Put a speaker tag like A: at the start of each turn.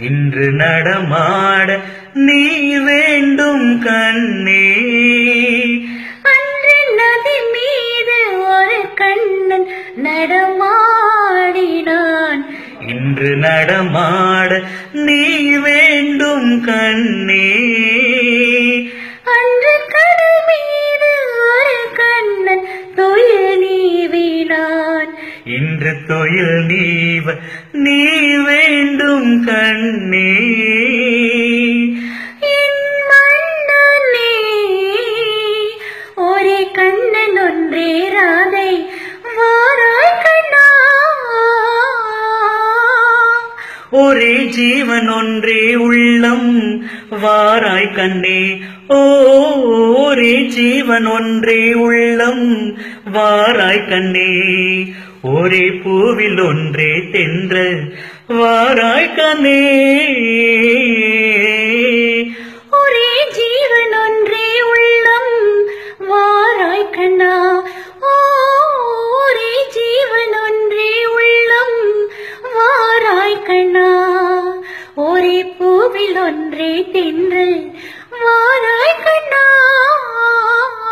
A: இன்று நடமாட நீ வேண்டும் கண்ணே.
B: அன்று நதி மீது ஒரு கண்ணன் நடமாடினான்.
A: இன்று நடமாட நீ வேண்டும் கண்ணே.
B: அன்று கடல் மீது ஒரு கண்ணன் தொழில் நீவினான்.
A: இன்று தொழில் நீவ நீ வேண்டும் கண்ணே.
B: என் மன்னனே ஒரே கண்ணன் ஒன்றே ராதை வாராய் கண்ணா.
A: ஒரே ஜீவன் ஒன்றே உள்ளம் வாராய் கண்ணே. ஒரே ஜீவன் ஒன்றே உள்ளம் வாராய் கண்ணே. ஒரே பூவில் ஒன்றே தென்றல் வாராய் கண்ணே.
B: ஒரே ஜீவன் ஒன்றே உள்ளம் வாராய் கண்ணா. ஒரே ஜீவன் ஒன்றே உள்ளம் வாராய் கண்ணா. ஒரே பூவில் ஒன்றே தென்றல் வாராய் கண்ணா.